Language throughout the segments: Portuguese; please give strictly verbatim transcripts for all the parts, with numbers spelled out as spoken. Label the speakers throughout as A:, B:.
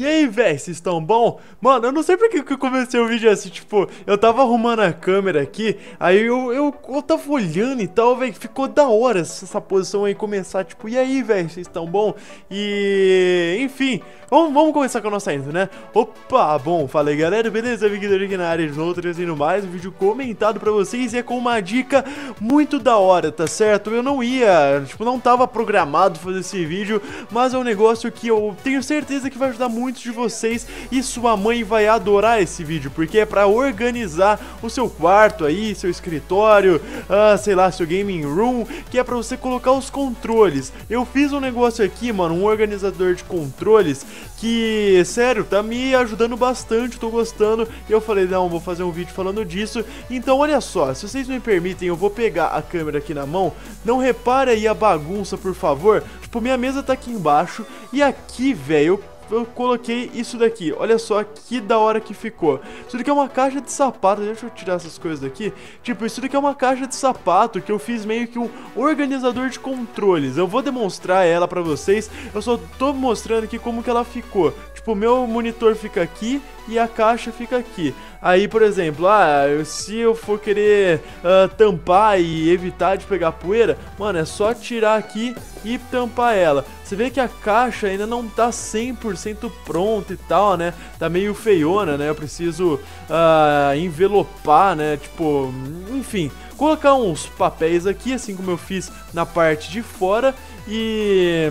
A: E aí, véi, vocês estão bom? Mano, eu não sei porque que eu comecei o vídeo assim, tipo, eu tava arrumando a câmera aqui, aí eu, eu, eu tava olhando e tal, véi, ficou da hora essa posição aí começar, tipo, e aí, véi, vocês estão bom? E, enfim, vamos, vamos começar com a nossa intro, né? Opa, bom, fala aí, galera, beleza? Victor aqui na área de novo, trazendo mais um vídeo comentado pra vocês e é com uma dica muito da hora, tá certo? Eu não ia, tipo, não tava programado fazer esse vídeo, mas é um negócio que eu tenho certeza que vai ajudar muitos de vocês e sua mãe vai adorar esse vídeo, porque é pra organizar o seu quarto aí, seu escritório, ah, sei lá, seu gaming room, que é pra você colocar os controles. Eu fiz um negócio aqui, mano, um organizador de controles que, sério, tá me ajudando bastante, tô gostando, e eu falei, não, vou fazer um vídeo falando disso. Então, olha só, se vocês me permitem, eu vou pegar a câmera aqui na mão, não repare aí a bagunça, por favor. Tipo, minha mesa tá aqui embaixo, e aqui, velho, eu eu coloquei isso daqui, olha só que da hora que ficou. Isso daqui é uma caixa de sapato, deixa eu tirar essas coisas daqui. Tipo, isso daqui é uma caixa de sapato que eu fiz meio que um organizador de controles. Eu vou demonstrar ela pra vocês, eu só tô mostrando aqui como que ela ficou. Tipo, o meu monitor fica aqui e a caixa fica aqui. Aí, por exemplo, ah, se eu for querer uh, tampar e evitar de pegar poeira, mano, é só tirar aqui e tampar ela. Você vê que a caixa ainda não tá cem por cento pronta e tal, né? Tá meio feiona, né? Eu preciso uh, envelopar, né? Tipo, enfim, colocar uns papéis aqui, assim como eu fiz na parte de fora. E...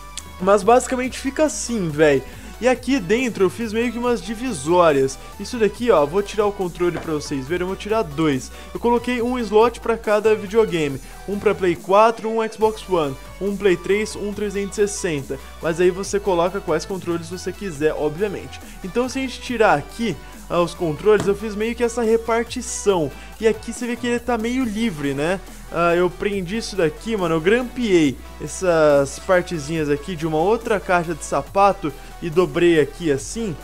A: mas basicamente fica assim, velho. E aqui dentro eu fiz meio que umas divisórias. Isso daqui, ó, vou tirar o controle pra vocês verem, eu vou tirar dois. Eu coloquei um slot pra cada videogame. Um pra Play quatro, um Xbox One, um Play três, um trezentos e sessenta. Mas aí você coloca quais controles você quiser, obviamente. Então se a gente tirar aqui ah, os controles, eu fiz meio que essa repartição. E aqui você vê que ele tá meio livre, né? Uh, eu prendi isso daqui, mano, eu grampeei essas partezinhas aqui de uma outra caixa de sapato e dobrei aqui assim.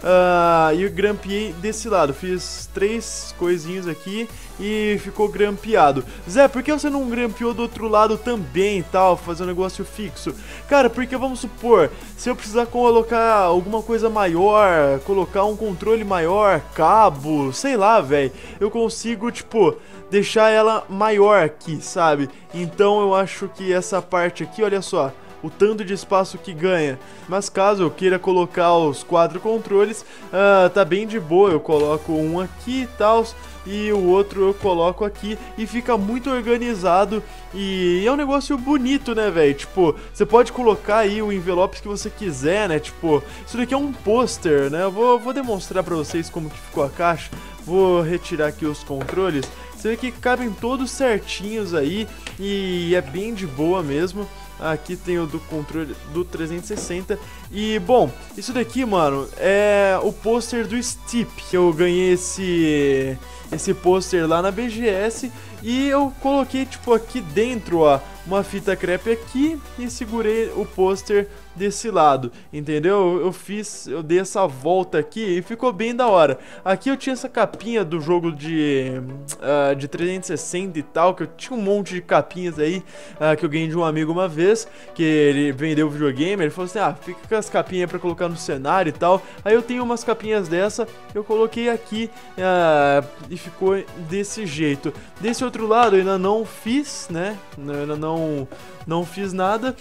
A: Uh, e eu grampeei desse lado, fiz três coisinhos aqui e ficou grampeado. Zé, por que você não grampeou do outro lado também e tal, fazer um negócio fixo? Cara, porque vamos supor, se eu precisar colocar alguma coisa maior, colocar um controle maior, cabo, sei lá, velho, eu consigo, tipo, deixar ela maior aqui, sabe? Então eu acho que essa parte aqui, olha só, o tanto de espaço que ganha. Mas caso eu queira colocar os quatro controles, uh, tá bem de boa, eu coloco um aqui e tal, e o outro eu coloco aqui, e fica muito organizado, e é um negócio bonito, né, velho? Tipo, você pode colocar aí o envelope que você quiser, né? Tipo, isso daqui é um pôster, né? Eu vou, vou demonstrar pra vocês como que ficou a caixa. Vou retirar aqui os controles. Você vê que cabem todos certinhos aí, e é bem de boa mesmo. Aqui tem o do controle do trezentos e sessenta. E, bom, isso daqui, mano, é o pôster do Steep. Eu ganhei esse, esse pôster lá na B G S. E eu coloquei, tipo, aqui dentro, ó, uma fita crepe aqui e segurei o pôster desse lado, entendeu? Eu fiz, eu dei essa volta aqui e ficou bem da hora. Aqui eu tinha essa capinha do jogo de, uh, de trezentos e sessenta e tal, que eu tinha um monte de capinhas aí, uh, que eu ganhei de um amigo uma vez, que ele vendeu o videogame, ele falou assim, ah, fica com as capinhas pra colocar no cenário e tal. Aí eu tenho umas capinhas dessa, eu coloquei aqui uh, e ficou desse jeito. Desse outro lado eu ainda não fiz, né, eu ainda não, não fiz nada.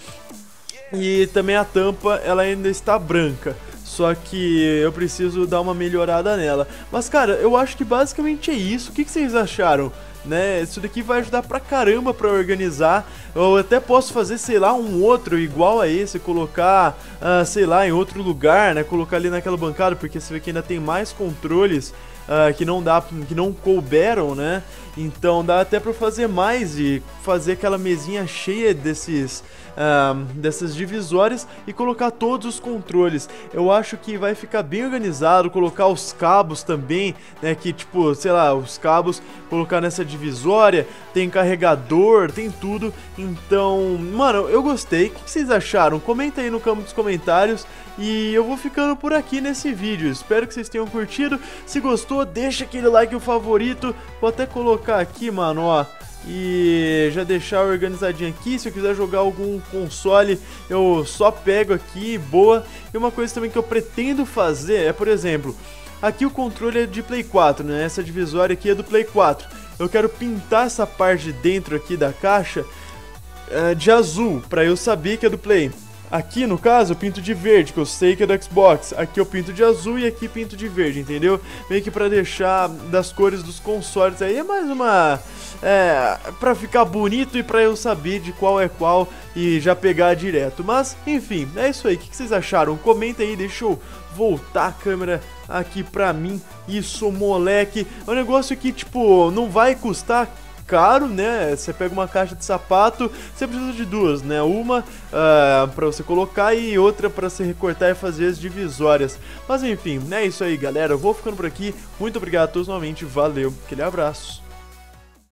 A: E também a tampa, ela ainda está branca. Só que eu preciso dar uma melhorada nela. Mas, cara, eu acho que basicamente é isso. O que, que vocês acharam? Né? Isso daqui vai ajudar pra caramba pra organizar. Eu até posso fazer, sei lá, um outro igual a esse, colocar, uh, sei lá, em outro lugar, né? Colocar ali naquela bancada, porque você vê que ainda tem mais controles uh, que não dá, que não couberam, né? Então dá até pra fazer mais e fazer aquela mesinha cheia desses, uh, dessas divisórias e colocar todos os controles. Eu acho que vai ficar bem organizado, colocar os cabos também, né, que tipo, sei lá, os cabos colocar nessa divisória, tem carregador, tem tudo. Então, mano, eu gostei. O que vocês acharam? Comenta aí no campo dos comentários. E eu vou ficando por aqui nesse vídeo. Espero que vocês tenham curtido. Se gostou, deixa aquele like, o favorito. Vou até colocar aqui, mano, ó, e já deixar organizadinho aqui. Se eu quiser jogar algum console, eu só pego aqui, boa. E uma coisa também que eu pretendo fazer é, por exemplo, aqui o controle é de Play quatro, né? Essa divisória aqui é do Play quatro. Eu quero pintar essa parte de dentro aqui da caixa uh, de azul, pra eu saber que é do Play. Aqui, no caso, eu pinto de verde, que eu sei que é do Xbox. Aqui eu pinto de azul e aqui pinto de verde, entendeu? Meio que pra deixar das cores dos consoles aí. É mais uma... É... pra ficar bonito e pra eu saber de qual é qual e já pegar direto. Mas, enfim, é isso aí. O que vocês acharam? Comenta aí, deixa eu voltar a câmera aqui pra mim. Isso, moleque. É um negócio que, tipo, não vai custar caro, né? Você pega uma caixa de sapato, você precisa de duas, né? Uma uh, pra você colocar e outra pra você recortar e fazer as divisórias. Mas enfim, é isso aí, galera. Eu vou ficando por aqui. Muito obrigado a todos novamente. Valeu. Aquele abraço.